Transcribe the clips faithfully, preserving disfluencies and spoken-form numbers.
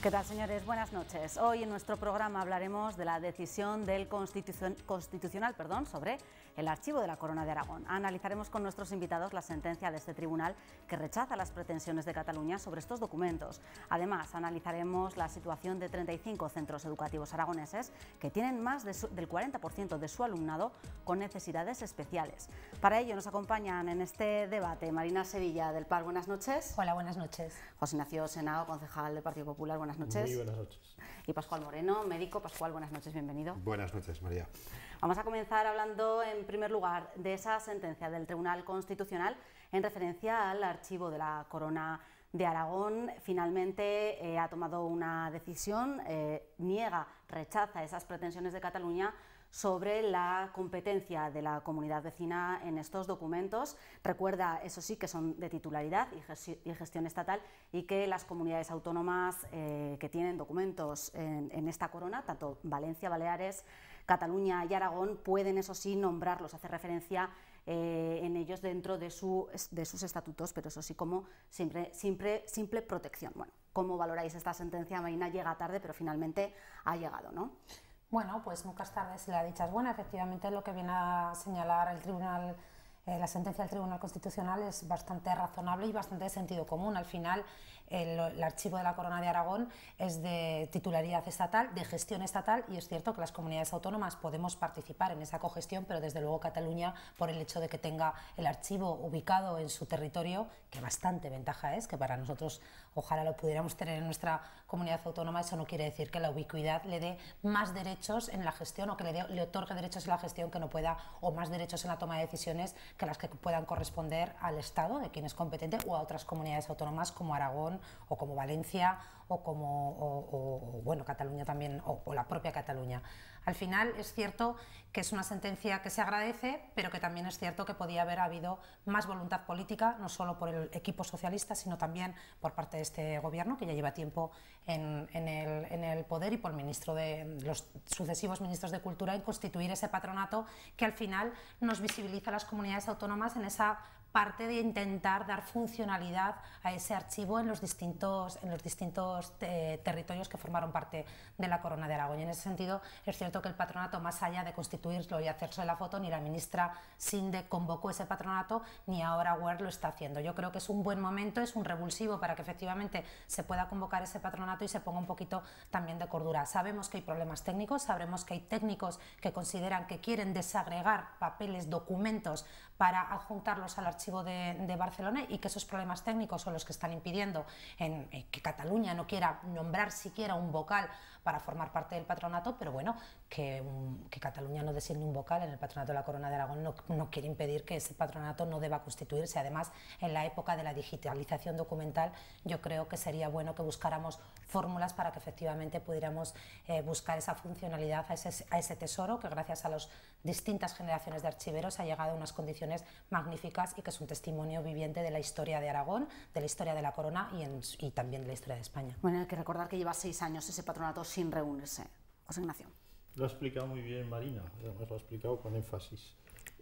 ¿Qué tal, señores? Buenas noches. Hoy en nuestro programa hablaremos de la decisión del Constitucion- Constitucional perdón, sobre el archivo de la Corona de Aragón. Analizaremos con nuestros invitados la sentencia de este tribunal que rechaza las pretensiones de Cataluña sobre estos documentos. Además, analizaremos la situación de treinta y cinco centros educativos aragoneses que tienen más de su, del cuarenta por ciento de su alumnado con necesidades especiales. Para ello nos acompañan en este debate Marina Sevilla del P A R. Buenas noches. Hola, buenas noches. José Ignacio Senao, concejal del Partido Popular. Buenas noches. Muy buenas noches. Y Pascual Moreno, médico. Pascual, buenas noches, bienvenido. Buenas noches, María. Vamos a comenzar hablando en primer lugar de esa sentencia del Tribunal Constitucional en referencia al archivo de la Corona de Aragón. Finalmente eh, ha tomado una decisión, eh, niega, rechaza esas pretensiones de Cataluña sobre la competencia de la comunidad vecina en estos documentos. Recuerda, eso sí, que son de titularidad y gestión estatal y que las comunidades autónomas eh, que tienen documentos en, en esta corona, tanto Valencia, Baleares, Cataluña y Aragón, pueden, eso sí, nombrarlos, hacer referencia eh, en ellos dentro de, su, de sus estatutos, pero eso sí, como siempre, siempre, simple protección. Bueno, ¿cómo valoráis esta sentencia? Marina, llega tarde, pero finalmente ha llegado, ¿no? Bueno, pues nunca es tarde si la dicha es buena. Efectivamente, lo que viene a señalar el tribunal, eh, la sentencia del Tribunal Constitucional es bastante razonable y bastante de sentido común. Al final, el, el archivo de la Corona de Aragón es de titularidad estatal, de gestión estatal, y es cierto que las comunidades autónomas podemos participar en esa cogestión, pero desde luego Cataluña, por el hecho de que tenga el archivo ubicado en su territorio, que bastante ventaja es, que para nosotros ojalá lo pudiéramos tener en nuestra comunidad autónoma, eso no quiere decir que la ubicuidad le dé más derechos en la gestión o que le, dé, le otorgue derechos en la gestión que no pueda, o más derechos en la toma de decisiones que las que puedan corresponder al Estado, de quien es competente, o a otras comunidades autónomas como Aragón o como Valencia o como o, o, bueno, Cataluña también, o, o la propia Cataluña. Al final es cierto que es una sentencia que se agradece, pero que también es cierto que podía haber habido más voluntad política, no solo por el equipo socialista, sino también por parte de este gobierno, que ya lleva tiempo en, en, el, en el poder, y por el ministro de, los sucesivos ministros de Cultura, en constituir ese patronato que al final nos visibiliza a las comunidades autónomas en esa parte de intentar dar funcionalidad a ese archivo en los distintos, en los distintos eh, territorios que formaron parte de la Corona de Aragón. Y en ese sentido es cierto que el patronato, más allá de constituirlo y hacerse la foto, ni la ministra Sinde convocó ese patronato, ni ahora Wert lo está haciendo. Yo creo que es un buen momento, es un revulsivo para que efectivamente se pueda convocar ese patronato y se ponga un poquito también de cordura. Sabemos que hay problemas técnicos, sabremos que hay técnicos que consideran que quieren desagregar papeles, documentos, para adjuntarlos al archivo de, de Barcelona, y que esos problemas técnicos son los que están impidiendo en, en que Cataluña no quiera nombrar siquiera un vocal para formar parte del patronato, pero bueno, que, que Cataluña no designe un vocal en el patronato de la Corona de Aragón no, no quiere impedir que ese patronato no deba constituirse. Además, en la época de la digitalización documental, yo creo que sería bueno que buscáramos fórmulas para que efectivamente pudiéramos eh, buscar esa funcionalidad a ese, a ese tesoro que, gracias a las distintas generaciones de archiveros, ha llegado a unas condiciones magníficas y que es un testimonio viviente de la historia de Aragón, de la historia de la Corona y, en, y también de la historia de España. Bueno, hay que recordar que lleva seis años ese patronato sin reunirse. José Ignacio. Lo ha explicado muy bien Marina, además lo ha explicado con énfasis.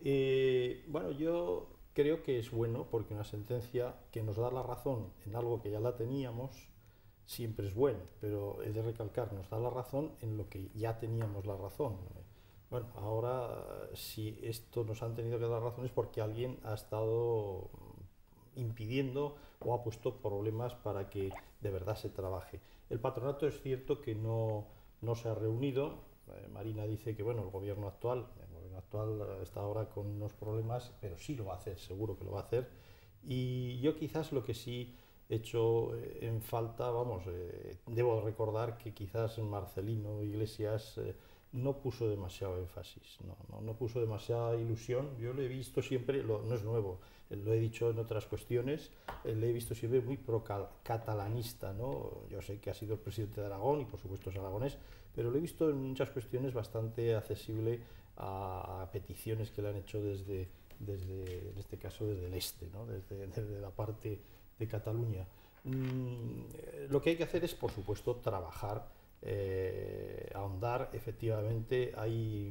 Eh, bueno, yo creo que es bueno, porque una sentencia que nos da la razón en algo que ya la teníamos siempre es bueno, pero he de recalcar, nos da la razón en lo que ya teníamos la razón. Bueno, ahora si esto nos han tenido que dar razón es porque alguien ha estado impidiendo o ha puesto problemas para que de verdad se trabaje. El patronato es cierto que no, no se ha reunido. Eh, Marina dice que bueno, el gobierno actual, el gobierno actual está ahora con unos problemas, pero sí lo va a hacer, seguro que lo va a hacer. Y yo quizás lo que sí he hecho en falta, vamos, eh, debo recordar que quizás Marcelino Iglesias eh, no puso demasiado énfasis, no, no, no puso demasiada ilusión. Yo lo he visto siempre, lo, no es nuevo, lo he dicho en otras cuestiones, eh, le he visto siempre muy pro-catalanista, ¿no? Yo sé que ha sido el presidente de Aragón y por supuesto es aragonés, pero lo he visto en muchas cuestiones bastante accesible a, a peticiones que le han hecho desde, desde, en este caso, desde el este, ¿no? desde, desde la parte de Cataluña. Mm, lo que hay que hacer es, por supuesto, trabajar, Eh, ahondar. Efectivamente hay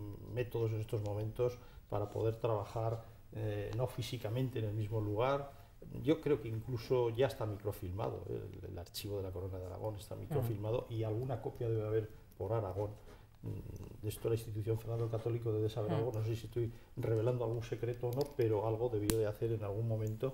métodos en estos momentos para poder trabajar eh, no físicamente en el mismo lugar, Yo creo que incluso ya está microfilmado, ¿eh? el, el archivo de la Corona de Aragón está microfilmado uh-huh. y alguna copia debe haber por Aragón. De esto la institución Fernando el Católico debe saber uh-huh. algo, no sé si estoy revelando algún secreto o no, pero algo debió de hacer en algún momento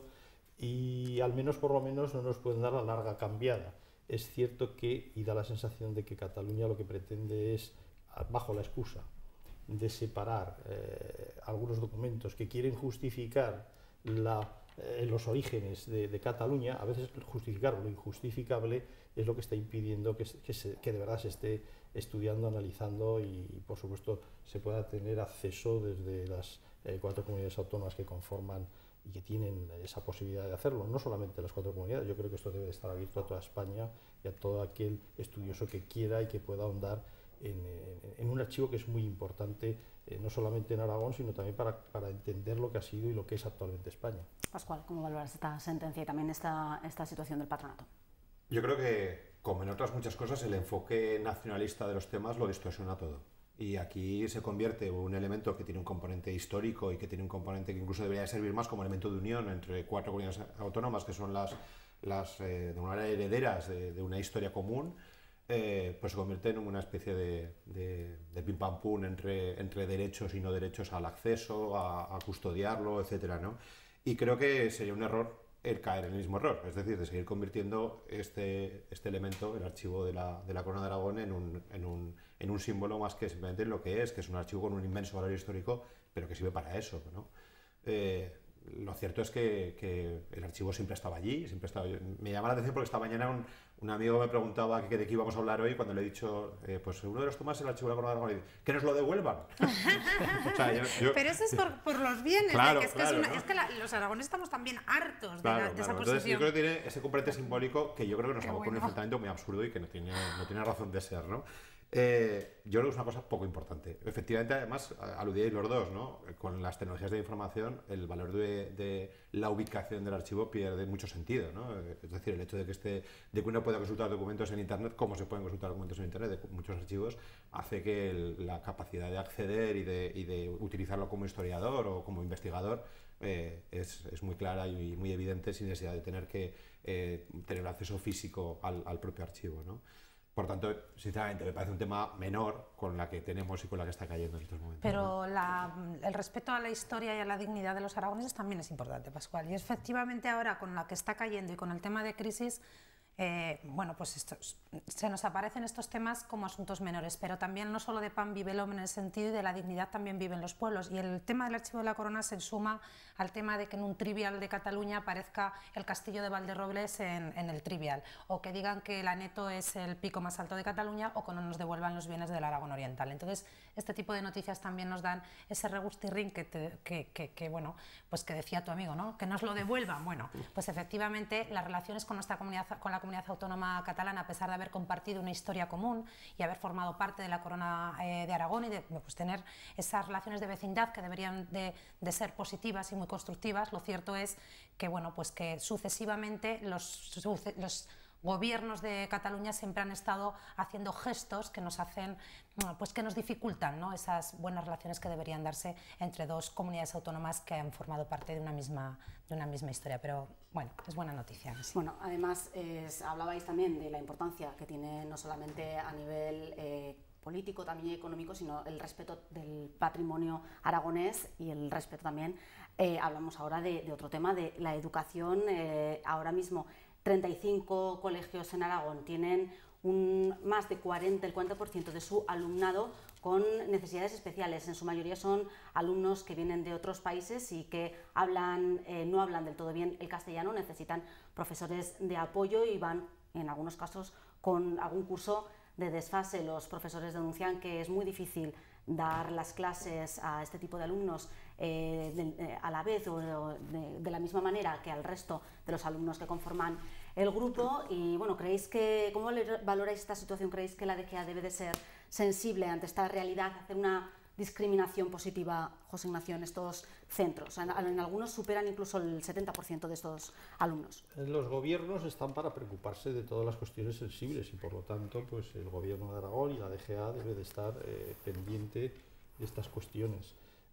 y al menos por lo menos no nos pueden dar la larga cambiada. Es cierto que, y da la sensación de que Cataluña lo que pretende es, bajo la excusa de separar eh, algunos documentos que quieren justificar la, eh, los orígenes de, de Cataluña, a veces justificar lo injustificable es lo que está impidiendo que, que, se, que de verdad se esté estudiando, analizando y, y por supuesto se pueda tener acceso desde las eh, cuatro comunidades autónomas que conforman y que tienen esa posibilidad de hacerlo, no solamente las cuatro comunidades. Yo creo que esto debe de estar abierto a toda España y a todo aquel estudioso que quiera y que pueda ahondar en, en, en un archivo que es muy importante, eh, no solamente en Aragón, sino también para, para entender lo que ha sido y lo que es actualmente España. Pascual, ¿cómo valoras esta sentencia y también esta, esta situación del patronato? Yo creo que, como en otras muchas cosas, el enfoque nacionalista de los temas lo distorsiona todo. Y aquí se convierte un elemento que tiene un componente histórico y que tiene un componente que incluso debería servir más como elemento de unión entre cuatro comunidades autónomas que son las, las eh, de una manera herederas de, de una historia común, eh, pues se convierte en una especie de, de, de pim pam pum entre, entre derechos y no derechos al acceso, a, a custodiarlo, etcétera, ¿no? Y creo que sería un error el caer en el mismo error, es decir, de seguir convirtiendo este, este elemento, el archivo de la, de la Corona de Aragón, en un, en, un, en un símbolo más que simplemente en lo que es, que es un archivo con un inmenso valor histórico, pero que sirve para eso, ¿no? Eh, lo cierto es que, que el archivo siempre estaba allí, siempre estaba. Me llama la atención porque esta mañana un, un amigo me preguntaba que, de qué íbamos a hablar hoy cuando le he dicho, eh, pues uno de los tomas es el archivo de la Corona de Aragón, que nos lo devuelvan. O sea, yo, yo... Pero eso es por, por los bienes, claro, que es, claro, que, es, una, ¿no? es que la, los aragoneses estamos también hartos de, claro, la, de claro. esa Entonces, posición. yo creo que tiene ese componente simbólico que yo creo que nos aboca bueno. un enfrentamiento muy absurdo y que no tiene, no tiene razón de ser, ¿no? Eh, yo creo que es una cosa poco importante. Efectivamente, además, aludíais los dos, ¿no? Con las tecnologías de información, el valor de, de la ubicación del archivo pierde mucho sentido, ¿no? Es decir, el hecho de que, este, de que uno pueda consultar documentos en Internet, como se pueden consultar documentos en Internet de muchos archivos, hace que el, la capacidad de acceder y de, y de utilizarlo como historiador o como investigador eh, es, es muy clara y muy evidente sin necesidad de tener que eh, tener acceso físico al, al propio archivo, ¿no? Por tanto, sinceramente, me parece un tema menor con la que tenemos y con la que está cayendo en estos momentos. Pero la, el respeto a la historia y a la dignidad de los aragoneses también es importante, Pascual. Y efectivamente ahora, con la que está cayendo y con el tema de crisis, eh, bueno, pues esto, se nos aparecen estos temas como asuntos menores, pero también no solo de pan vive el hombre en el sentido y de la dignidad también viven los pueblos. Y el tema del archivo de la Corona se suma al tema de que en un trivial de Cataluña aparezca el castillo de Valderrobles en, en el trivial, o que digan que el Aneto es el pico más alto de Cataluña, o que no nos devuelvan los bienes del Aragón Oriental. Entonces, este tipo de noticias también nos dan ese regustirrín que, te, que, que, que, bueno, pues que decía tu amigo, ¿no? Que nos lo devuelvan. Bueno, pues efectivamente las relaciones con nuestra comunidad, con la comunidad autónoma catalana, a pesar de haber compartido una historia común y haber formado parte de la Corona eh, de Aragón y de pues, tener esas relaciones de vecindad que deberían de, de ser positivas y muy constructivas, lo cierto es que, bueno, pues que sucesivamente los, los gobiernos de Cataluña siempre han estado haciendo gestos que nos hacen, pues que nos dificultan, ¿no? Esas buenas relaciones que deberían darse entre dos comunidades autónomas que han formado parte de una misma, de una misma historia. Pero bueno, es buena noticia. Sí. Bueno, además es, hablabais también de la importancia que tiene no solamente a nivel eh, político, también económico, sino el respeto del patrimonio aragonés y el respeto también, eh, hablamos ahora de, de otro tema, de la educación. Eh, ahora mismo treinta y cinco colegios en Aragón tienen un, más de cuarenta, el cuarenta por ciento de su alumnado con necesidades especiales. En su mayoría son alumnos que vienen de otros países y que hablan, eh, no hablan del todo bien el castellano, necesitan profesores de apoyo y van, en algunos casos, con algún curso de desfase. Los profesores denuncian que es muy difícil dar las clases a este tipo de alumnos eh, de, eh, a la vez o de, de la misma manera que al resto de los alumnos que conforman el grupo. Y bueno, ¿creéis que, cómo valoráis esta situación? ¿Creéis que la D G A debe de ser sensible ante esta realidad, hacer una discriminación positiva, José Ignacio, en estos centros? En, en algunos superan incluso el setenta por ciento de estos alumnos. Los gobiernos están para preocuparse de todas las cuestiones sensibles y por lo tanto pues el gobierno de Aragón y la D G A debe de estar eh, pendiente de estas cuestiones.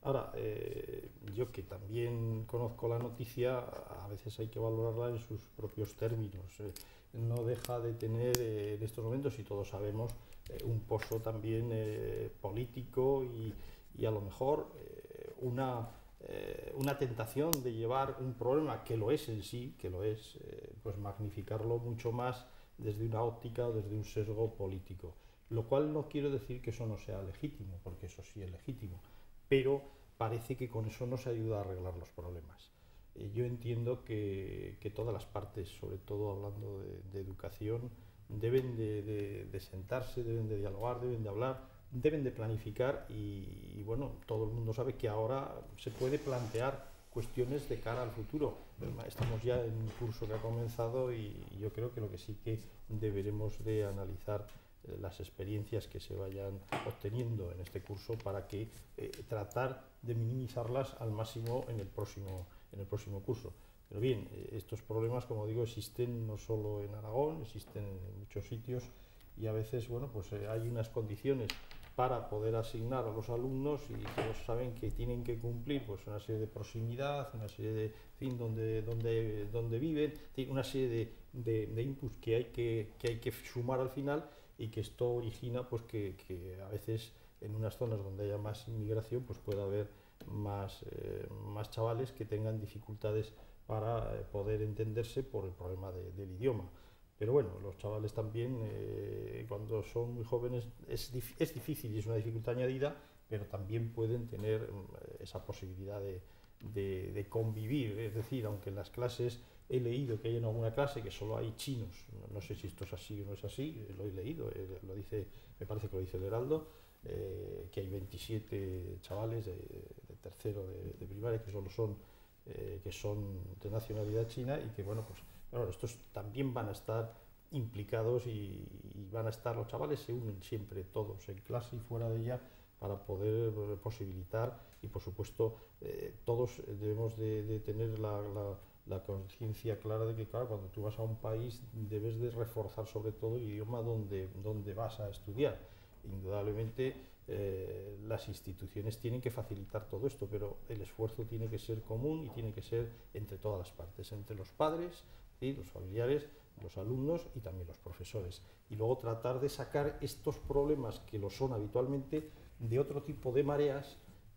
Ahora, eh, yo que también conozco la noticia, a veces hay que valorarla en sus propios términos. Eh, no deja de tener eh, en estos momentos, y todos sabemos, eh, un pozo también eh, político y, y a lo mejor eh, una, eh, una tentación de llevar un problema que lo es en sí, que lo es, eh, pues magnificarlo mucho más desde una óptica o desde un sesgo político. Lo cual no quiero decir que eso no sea legítimo, porque eso sí es legítimo, pero parece que con eso no se ayuda a arreglar los problemas. Eh, yo entiendo que, que todas las partes, sobre todo hablando de, de educación, deben de, de, de sentarse, deben de dialogar, deben de hablar, deben de planificar y, y bueno, todo el mundo sabe que ahora se puede plantear cuestiones de cara al futuro. Estamos ya en un curso que ha comenzado y yo creo que lo que sí que deberemos de analizar eh, las experiencias que se vayan obteniendo en este curso para que eh, tratar de minimizarlas al máximo en el próximo, en el próximo curso. Pero bien, eh, estos problemas, como digo, existen no solo en Aragón, existen en muchos sitios y a veces, bueno, pues eh, hay unas condiciones para poder asignar a los alumnos y todos saben que tienen que cumplir pues una serie de proximidad, una serie de, en fin, donde, donde, donde viven, una serie de, de, de inputs que hay que, que hay que sumar al final y que esto origina pues que, que a veces en unas zonas donde haya más inmigración pues pueda haber más, eh, más chavales que tengan dificultades para eh, poder entenderse por el problema de, del idioma. Pero bueno, los chavales también, eh, cuando son muy jóvenes, es, es difícil y es una dificultad añadida, pero también pueden tener eh, esa posibilidad de, de, de convivir. Es decir, aunque en las clases he leído que hay en alguna clase que solo hay chinos, no, no sé si esto es así o no es así, lo he leído, eh, lo dice, me parece que lo dice el Heraldo, eh, que hay veintisiete chavales de, de tercero de, de primaria que solo son, eh, que son de nacionalidad china y que, bueno, pues bueno, estos también van a estar implicados y, y van a estar, los chavales se unen siempre todos en clase y fuera de ella para poder posibilitar y por supuesto eh, todos debemos de, de tener la, la, la conciencia clara de que claro, cuando tú vas a un país debes de reforzar sobre todo el idioma donde, donde vas a estudiar. Indudablemente eh, las instituciones tienen que facilitar todo esto, pero el esfuerzo tiene que ser común y tiene que ser entre todas las partes, entre los padres, ¿sí?, los familiares, los alumnos y también los profesores. Y luego tratar de sacar estos problemas que lo son habitualmente de otro tipo de mareas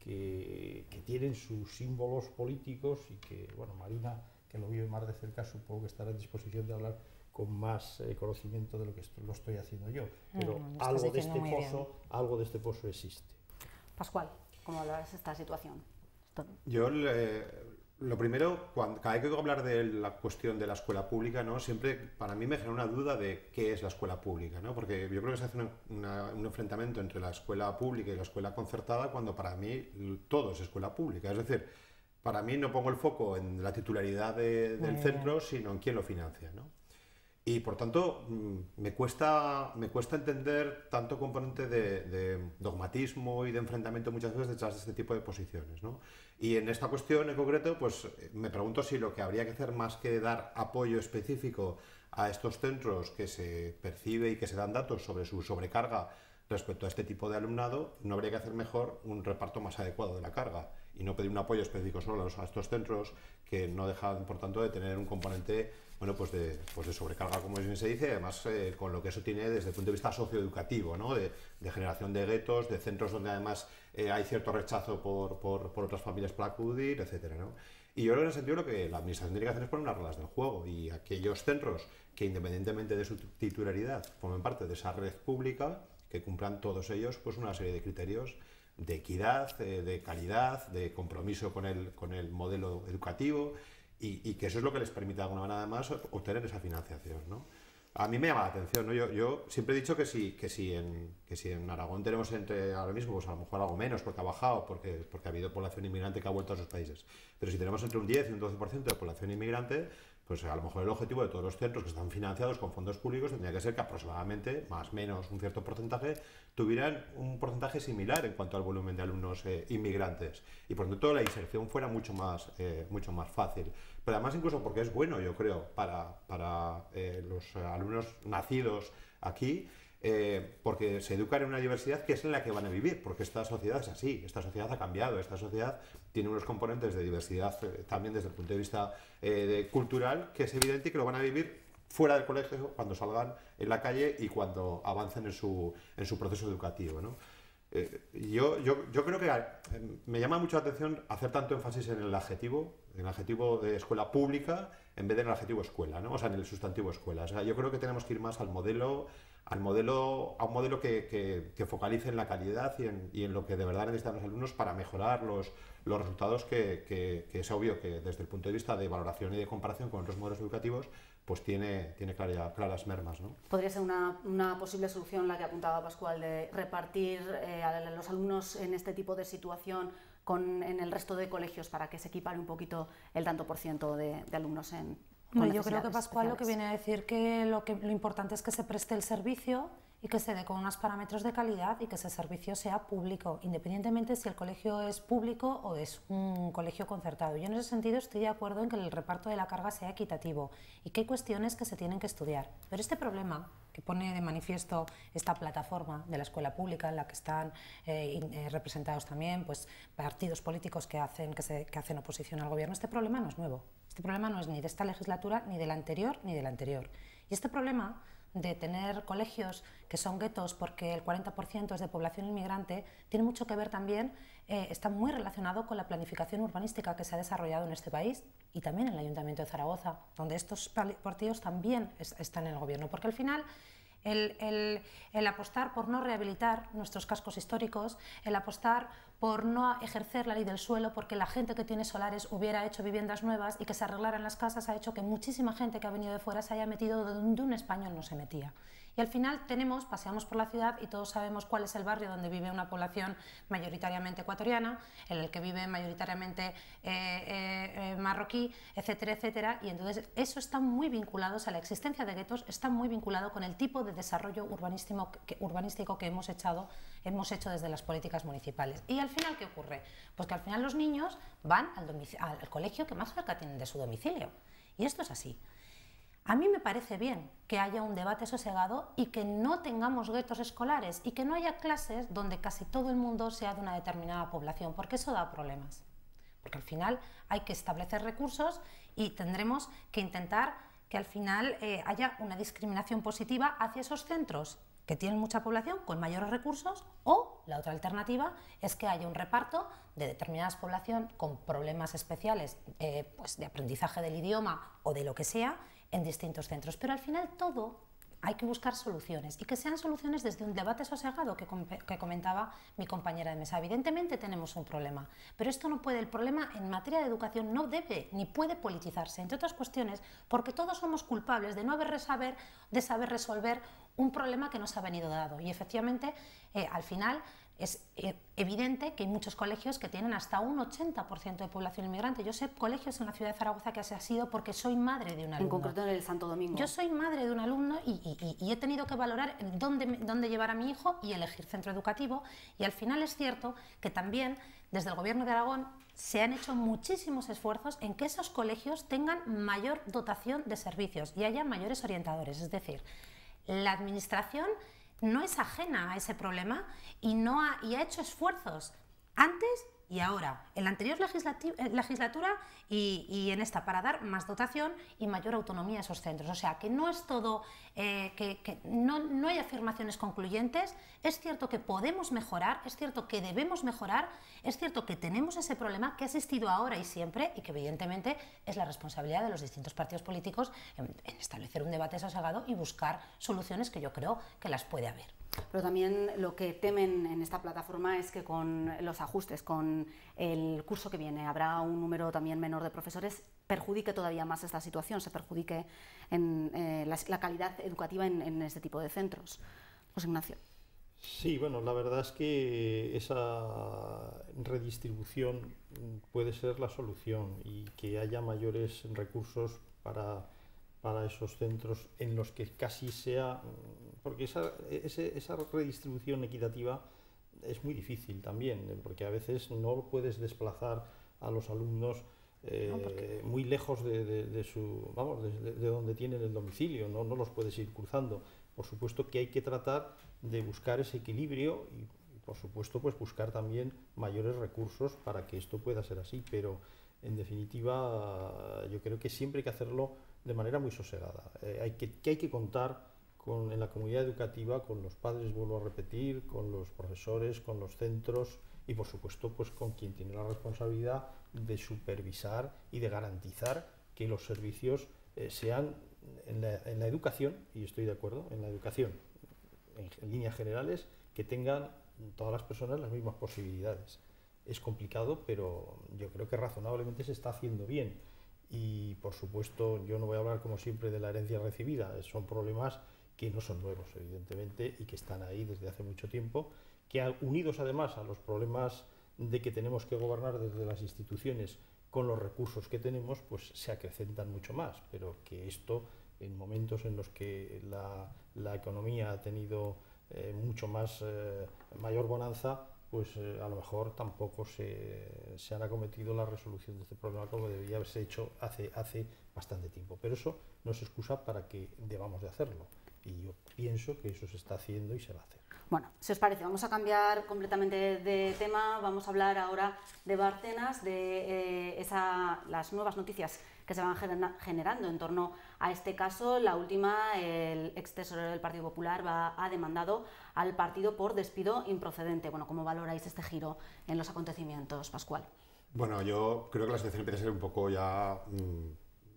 que, que tienen sus símbolos políticos y que, bueno, Marina, que lo vive más de cerca, supongo que estará en disposición de hablar con más eh, conocimiento de lo que esto, lo estoy haciendo yo. Pero mm, algo, de este pozo, algo de este pozo existe. Pascual, ¿cómo valoras esta situación? Yo le... Lo primero, cuando, cada vez que hablar de la cuestión de la escuela pública, ¿no? Siempre para mí me genera una duda de qué es la escuela pública, ¿no? Porque yo creo que se hace una, una, un enfrentamiento entre la escuela pública y la escuela concertada cuando para mí todo es escuela pública. Es decir, para mí no pongo el foco en la titularidad de, del centro, sino en quién lo financia, ¿no? Y por tanto me cuesta, me cuesta entender tanto componente de, de dogmatismo y de enfrentamiento muchas veces detrás de este tipo de posiciones, ¿no? Y en esta cuestión en concreto, pues me pregunto si lo que habría que hacer más que dar apoyo específico a estos centros que se percibe y que se dan datos sobre su sobrecarga respecto a este tipo de alumnado, no habría que hacer mejor un reparto más adecuado de la carga y no pedir un apoyo específico solo a estos centros que no dejan, por tanto, de tener un componente, bueno, pues de, pues de sobrecarga, como bien se dice, además eh, con lo que eso tiene desde el punto de vista socioeducativo, ¿no? de, de generación de guetos, de centros donde además eh, hay cierto rechazo por, por, por otras familias para acudir, etcétera, ¿no? Y yo creo que en ese sentido lo que la administración tiene que hacer es poner unas reglas del juego y aquellos centros que independientemente de su titularidad formen parte de esa red pública, que cumplan todos ellos pues una serie de criterios de equidad, de, de calidad, de compromiso con el, con el modelo educativo y, y que eso es lo que les permite de alguna manera además obtener esa financiación, ¿no? A mí me llama la atención, ¿no? Yo, yo siempre he dicho que si, que, si en, que si en Aragón tenemos entre ahora mismo, pues a lo mejor algo menos porque ha bajado, porque, porque ha habido población inmigrante que ha vuelto a sus países, pero si tenemos entre un diez y un doce por ciento de población inmigrante, pues a lo mejor el objetivo de todos los centros que están financiados con fondos públicos tendría que ser que aproximadamente, más o menos un cierto porcentaje, tuvieran un porcentaje similar en cuanto al volumen de alumnos eh, inmigrantes y por lo tanto la inserción fuera mucho más, eh, mucho más fácil. Pero además incluso porque es bueno, yo creo, para, para eh, los alumnos nacidos aquí, eh, porque se educan en una diversidad que es en la que van a vivir, porque esta sociedad es así, esta sociedad ha cambiado, esta sociedad tiene unos componentes de diversidad eh, también desde el punto de vista eh, de, cultural, que es evidente y que lo van a vivir fuera del colegio, cuando salgan en la calle y cuando avancen en su, en su proceso educativo, ¿no? Eh, yo, yo, yo creo que eh, me llama mucho la atención hacer tanto énfasis en el adjetivo, en el adjetivo de escuela pública, en vez de en el adjetivo escuela, ¿no? O sea, en el sustantivo escuela. O sea, yo creo que tenemos que ir más al modelo, al modelo a un modelo que, que, que focalice en la calidad y en, y en lo que de verdad necesitan los alumnos para mejorar los, los resultados que, que, que es obvio que desde el punto de vista de valoración y de comparación con otros modelos educativos pues tiene, tiene clara, claras mermas, ¿no? ¿Podría ser una, una posible solución la que apuntaba Pascual de repartir eh, a los alumnos en este tipo de situación con, en el resto de colegios para que se equipare un poquito el tanto por ciento de, de alumnos en Bueno, yo creo que Pascual lo que viene a decir que lo, que lo importante es que se preste el servicio y que se dé con unos parámetros de calidad y que ese servicio sea público, independientemente si el colegio es público o es un colegio concertado. Yo en ese sentido estoy de acuerdo en que el reparto de la carga sea equitativo y que hay cuestiones que se tienen que estudiar. Pero este problema que pone de manifiesto esta plataforma de la escuela pública en la que están eh, eh, representados también pues, partidos políticos que hacen, que, se, que hacen oposición al gobierno, este problema no es nuevo. Este problema no es ni de esta legislatura, ni de la anterior, ni de la anterior. Y este problema de tener colegios que son guetos porque el cuarenta por ciento es de población inmigrante, tiene mucho que ver también, eh, está muy relacionado con la planificación urbanística que se ha desarrollado en este país y también en el Ayuntamiento de Zaragoza, donde estos partidos también es, están en el gobierno, porque al final el, el, el apostar por no rehabilitar nuestros cascos históricos, el apostar por no ejercer la ley del suelo porque la gente que tiene solares hubiera hecho viviendas nuevas y que se arreglaran las casas ha hecho que muchísima gente que ha venido de fuera se haya metido donde un español no se metía. Y al final tenemos, paseamos por la ciudad y todos sabemos cuál es el barrio donde vive una población mayoritariamente ecuatoriana, en el que vive mayoritariamente eh, eh, eh, marroquí, etcétera, etcétera. Y entonces eso está muy vinculado, o sea, la existencia de guetos está muy vinculado con el tipo de desarrollo urbanístico que, urbanístico que hemos, echado, hemos hecho desde las políticas municipales. Y al final, ¿qué ocurre? Pues que al final los niños van al, al colegio que más cerca tienen de su domicilio. Y esto es así. A mí me parece bien que haya un debate sosegado y que no tengamos guetos escolares y que no haya clases donde casi todo el mundo sea de una determinada población, porque eso da problemas. Porque al final hay que establecer recursos y tendremos que intentar que al final eh, haya una discriminación positiva hacia esos centros que tienen mucha población con mayores recursos, o la otra alternativa es que haya un reparto de determinadas poblaciones con problemas especiales eh, pues de aprendizaje del idioma o de lo que sea en distintos centros. Pero al final todo hay que buscar soluciones y que sean soluciones desde un debate sosegado que, que comentaba mi compañera de mesa. Evidentemente tenemos un problema, pero esto no puede, el problema en materia de educación no debe ni puede politizarse, entre otras cuestiones, porque todos somos culpables de no haber saber, de saber resolver un problema que nos ha venido dado. Y efectivamente, eh, al final, es evidente que hay muchos colegios que tienen hasta un ochenta por ciento de población inmigrante. Yo sé colegios en la ciudad de Zaragoza que así ha sido porque soy madre de un alumno. En concreto en el Santo Domingo. Yo soy madre de un alumno y, y, y he tenido que valorar dónde, dónde llevar a mi hijo y elegir centro educativo. Y al final es cierto que también desde el Gobierno de Aragón se han hecho muchísimos esfuerzos en que esos colegios tengan mayor dotación de servicios y haya mayores orientadores. Es decir, la Administración no es ajena a ese problema y, no ha, y ha hecho esfuerzos antes y ahora, en la anterior legislatura y, y en esta, para dar más dotación y mayor autonomía a esos centros. O sea, que no es todo, eh, que, que no, no hay afirmaciones concluyentes. Es cierto que podemos mejorar, es cierto que debemos mejorar, es cierto que tenemos ese problema que ha existido ahora y siempre y que evidentemente es la responsabilidad de los distintos partidos políticos en, en establecer un debate sosegado y buscar soluciones que yo creo que las puede haber. Pero también lo que temen en esta plataforma es que con los ajustes, con el curso que viene, habrá un número también menor de profesores, perjudique todavía más esta situación, se perjudique en, eh, la, la calidad educativa en, en este tipo de centros. José Ignacio. Sí, bueno, la verdad es que esa redistribución puede ser la solución y que haya mayores recursos para, para esos centros en los que casi sea... Porque esa, ese, esa redistribución equitativa es muy difícil también, porque a veces no puedes desplazar a los alumnos eh, no, porque... muy lejos de, de, de su, vamos, de, de donde tienen el domicilio, no, no los puedes ir cruzando. por supuesto que hay que tratar de buscar ese equilibrio y, y por supuesto, pues buscar también mayores recursos para que esto pueda ser así, pero en definitiva yo creo que siempre hay que hacerlo de manera muy sosegada. Eh, hay que, que hay que contar con, en la comunidad educativa con los padres, vuelvo a repetir, con los profesores, con los centros y por supuesto pues con quien tiene la responsabilidad de supervisar y de garantizar que los servicios eh, sean en la, en la educación, y estoy de acuerdo, en la educación en, en líneas generales, que tengan todas las personas las mismas posibilidades. Es complicado, pero yo creo que razonablemente se está haciendo bien. Y por supuesto, yo no voy a hablar como siempre de la herencia recibida, son problemas que no son nuevos, evidentemente, y que están ahí desde hace mucho tiempo, que unidos además a los problemas de que tenemos que gobernar desde las instituciones con los recursos que tenemos, pues se acrecentan mucho más, pero que esto, en momentos en los que la, la economía ha tenido eh, mucho más, eh, mayor bonanza, pues eh, a lo mejor tampoco se, se han acometido la resolución de este problema como debería haberse hecho hace, hace bastante tiempo. Pero eso no es excusa para que debamos de hacerlo. Y yo pienso que eso se está haciendo y se va a hacer. Bueno, si os parece, vamos a cambiar completamente de tema. Vamos a hablar ahora de Bárcenas, de eh, esa, las nuevas noticias que se van generando en torno a este caso. La última, el ex tesorero del Partido Popular va, ha demandado al partido por despido improcedente. Bueno, ¿cómo valoráis este giro en los acontecimientos, Pascual? Bueno, yo creo que la situación empieza a ser un poco ya mmm,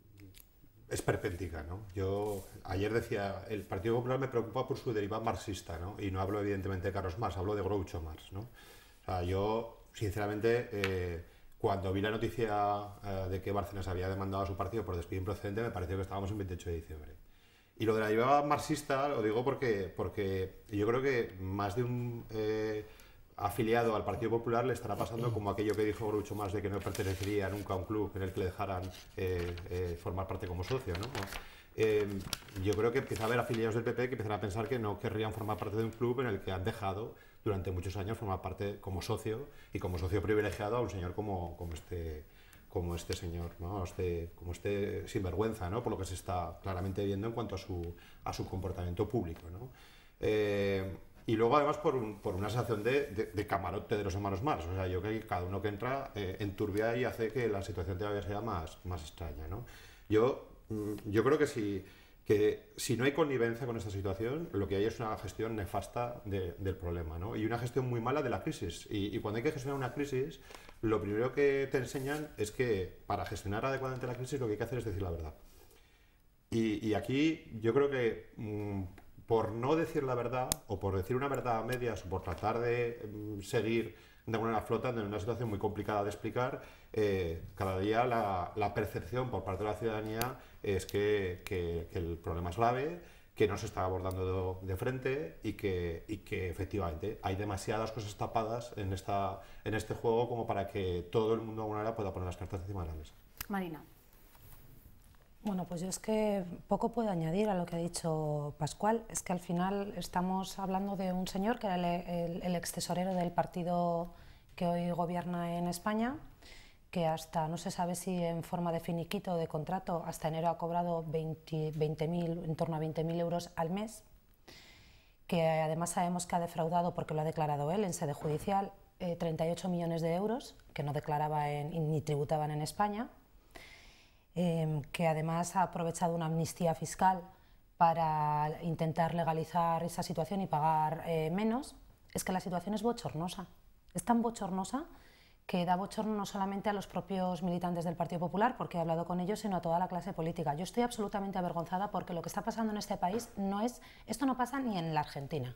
esperpéntica, ¿no? Yo ayer decía, el Partido Popular me preocupa por su deriva marxista, ¿no? Y no hablo evidentemente de Carlos Marx, hablo de Groucho Marx, ¿no? O sea, yo, sinceramente, eh, cuando vi la noticia eh, de que Bárcenas había demandado a su partido por despido improcedente, me pareció que estábamos en veintiocho de diciembre. Y lo de la deriva marxista lo digo porque, porque yo creo que más de un eh, afiliado al Partido Popular le estará pasando como aquello que dijo Groucho Marx de que no pertenecería nunca a un club en el que le dejaran eh, eh, formar parte como socio, ¿no? Eh, yo creo que empieza a haber afiliados del P P que empiezan a pensar que no querrían formar parte de un club en el que han dejado durante muchos años formar parte como socio y como socio privilegiado a un señor como, como este como este señor, ¿no? Este, como este sinvergüenza, ¿no? Por lo que se está claramente viendo en cuanto a su, a su comportamiento público, ¿no? Eh, y luego además por, un, por una sensación de, de, de camarote de los hermanos Marx. O sea, yo creo que cada uno que entra eh, enturbia y hace que la situación todavía sea más, más extraña, ¿no? Yo, yo creo que si, que si no hay connivencia con esta situación, lo que hay es una gestión nefasta de, del problema, ¿no? Y una gestión muy mala de la crisis. Y, y cuando hay que gestionar una crisis, lo primero que te enseñan es que para gestionar adecuadamente la crisis lo que hay que hacer es decir la verdad. Y, y aquí yo creo que mmm, por no decir la verdad, o por decir una verdad a medias, o por tratar de mmm, seguir de alguna manera flotando en una situación muy complicada de explicar, eh, cada día la, la percepción por parte de la ciudadanía es que, que, que el problema es grave, que no se está abordando de, de frente y que, y que efectivamente hay demasiadas cosas tapadas en, esta, en este juego como para que todo el mundo de alguna manera pueda poner las cartas encima de la mesa. Marina. Bueno, pues yo es que poco puedo añadir a lo que ha dicho Pascual. Es que al final estamos hablando de un señor que era el, el, el ex tesorero del partido que hoy gobierna en España, que hasta, no se sabe si en forma de finiquito o de contrato, hasta enero ha cobrado veinte, veinte mil, en torno a veinte mil euros al mes, que además sabemos que ha defraudado, porque lo ha declarado él en sede judicial, eh, treinta y ocho millones de euros, que no declaraba en, ni tributaban en España, eh, que además ha aprovechado una amnistía fiscal para intentar legalizar esa situación y pagar eh, menos. Es que la situación es bochornosa, es tan bochornosa que da bochorno no solamente a los propios militantes del Partido Popular, porque he hablado con ellos, sino a toda la clase política. Yo estoy absolutamente avergonzada porque lo que está pasando en este país no es... Esto no pasa ni en la Argentina.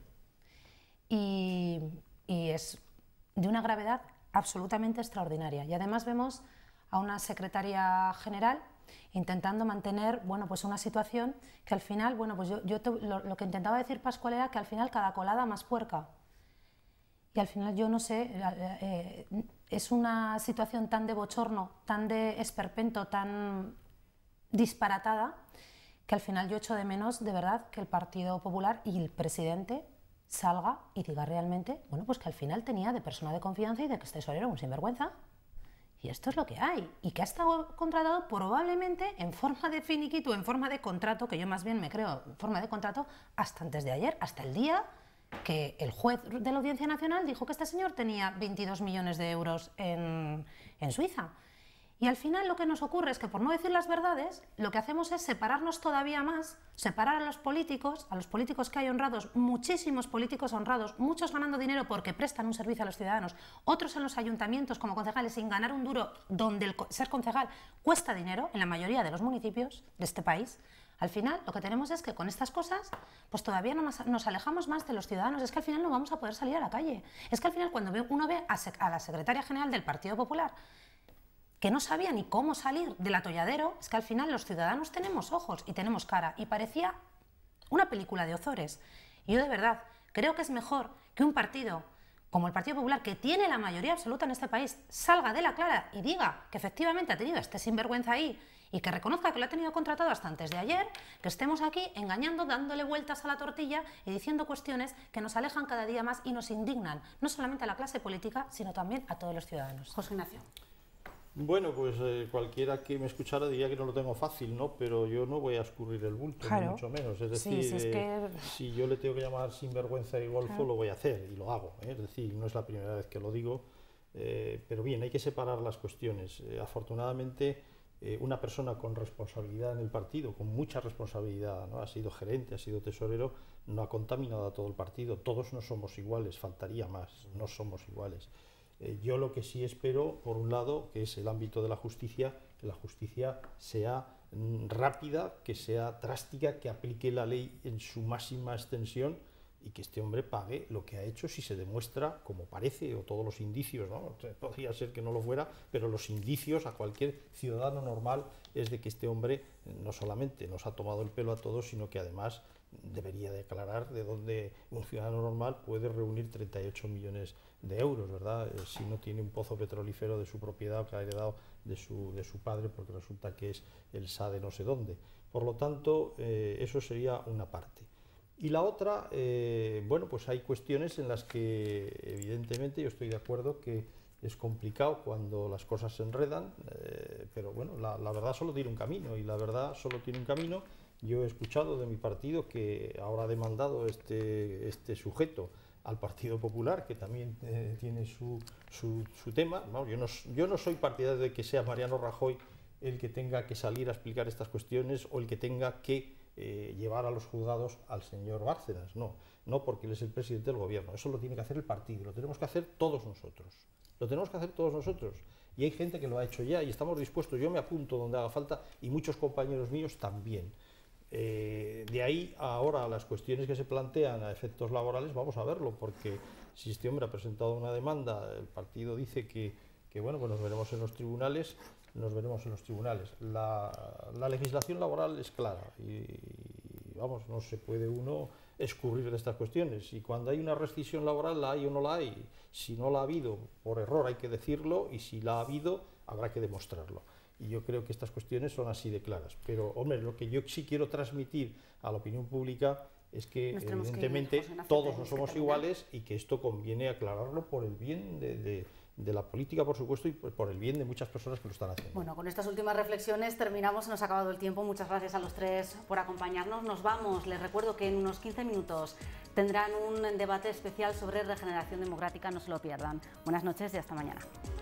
Y, y es de una gravedad absolutamente extraordinaria. Y además vemos a una secretaria general intentando mantener, bueno, pues una situación que al final, bueno, pues yo, yo te, lo, lo que intentaba decir Pascual era que al final cada colada más puerca. Y al final yo no sé, eh, es una situación tan de bochorno, tan de esperpento, tan disparatada, que al final yo echo de menos de verdad que el Partido Popular y el presidente salga y diga realmente, bueno, pues que al final tenía de persona de confianza y de que este tesorero era un sinvergüenza. Y esto es lo que hay, y que ha estado contratado probablemente en forma de finiquito, en forma de contrato, que yo más bien me creo en forma de contrato, hasta antes de ayer, hasta el día que el juez de la Audiencia Nacional dijo que este señor tenía veintidós millones de euros en, en Suiza. Y al final lo que nos ocurre es que, por no decir las verdades, lo que hacemos es separarnos todavía más, separar a los políticos, a los políticos que hay honrados, muchísimos políticos honrados, muchos ganando dinero porque prestan un servicio a los ciudadanos, otros en los ayuntamientos como concejales sin ganar un duro, donde el ser concejal cuesta dinero en la mayoría de los municipios de este país. Al final lo que tenemos es que con estas cosas pues todavía no nos, nos alejamos más de los ciudadanos, es que al final no vamos a poder salir a la calle. Es que al final cuando uno ve a, a la secretaria general del Partido Popular que no sabía ni cómo salir del atolladero, es que al final los ciudadanos tenemos ojos y tenemos cara, y parecía una película de Ozores. Y yo de verdad creo que es mejor que un partido como el Partido Popular, que tiene la mayoría absoluta en este país, salga de la clara y diga que efectivamente ha tenido este sinvergüenza ahí y que reconozca que lo ha tenido contratado hasta antes de ayer, que estemos aquí engañando, dándole vueltas a la tortilla y diciendo cuestiones que nos alejan cada día más y nos indignan, no solamente a la clase política, sino también a todos los ciudadanos. José Ignacio. Bueno, pues eh, cualquiera que me escuchara diría que no lo tengo fácil, ¿no? Pero yo no voy a escurrir el bulto, claro. Ni mucho menos. Es decir, sí, sí, es eh, que... si yo le tengo que llamar sinvergüenza y golfo, claro. lo voy a hacer y lo hago, ¿eh? Es decir, no es la primera vez que lo digo, eh, pero bien, hay que separar las cuestiones. Eh, afortunadamente, eh, una persona con responsabilidad en el partido, con mucha responsabilidad, ¿no? Ha sido gerente, ha sido tesorero, no ha contaminado a todo el partido. Todos no somos iguales, faltaría más, no somos iguales. Yo lo que sí espero, por un lado, que es el ámbito de la justicia, que la justicia sea rápida, que sea drástica, que aplique la ley en su máxima extensión y que este hombre pague lo que ha hecho si se demuestra, como parece, o todos los indicios, ¿no? Podría ser que no lo fuera, pero los indicios a cualquier ciudadano normal es de que este hombre no solamente nos ha tomado el pelo a todos, sino que además debería declarar de dónde un ciudadano normal puede reunir treinta y ocho millones de euros, ¿verdad? Eh, si no tiene un pozo petrolífero de su propiedad que ha heredado de su, de su padre, porque resulta que es el S A de no sé dónde. Por lo tanto, eh, eso sería una parte. Y la otra, eh, bueno, pues hay cuestiones en las que evidentemente yo estoy de acuerdo que es complicado cuando las cosas se enredan, eh, pero bueno, la, la verdad solo tiene un camino, y la verdad solo tiene un camino. Yo he escuchado de mi partido que ahora ha demandado este, este sujeto al Partido Popular, que también eh, tiene su, su, su tema. No, yo, no, yo no soy partidario de que sea Mariano Rajoy el que tenga que salir a explicar estas cuestiones o el que tenga que eh, llevar a los juzgados al señor Bárcenas. No, no porque él es el presidente del gobierno. Eso lo tiene que hacer el partido, lo tenemos que hacer todos nosotros. Lo tenemos que hacer todos nosotros. Y hay gente que lo ha hecho ya y estamos dispuestos. Yo me apunto donde haga falta y muchos compañeros míos también. Eh, de ahí a ahora las cuestiones que se plantean a efectos laborales, vamos a verlo, porque si este hombre ha presentado una demanda, el partido dice que, que bueno, pues nos veremos en los tribunales, nos veremos en los tribunales. La, la legislación laboral es clara y, y vamos, no se puede uno escurrir de estas cuestiones, y cuando hay una rescisión laboral la hay o no la hay. Si no la ha habido por error hay que decirlo, y si la ha habido habrá que demostrarlo. Y yo creo que estas cuestiones son así de claras. Pero, hombre, lo que yo sí quiero transmitir a la opinión pública es que, Nos evidentemente, que ir, José, todos no somos iguales y que esto conviene aclararlo por el bien de, de, de la política, por supuesto, y por el bien de muchas personas que lo están haciendo. Bueno, con estas últimas reflexiones terminamos, se nos ha acabado el tiempo. Muchas gracias a los tres por acompañarnos. Nos vamos. Les recuerdo que en unos quince minutos tendrán un debate especial sobre regeneración democrática. No se lo pierdan. Buenas noches y hasta mañana.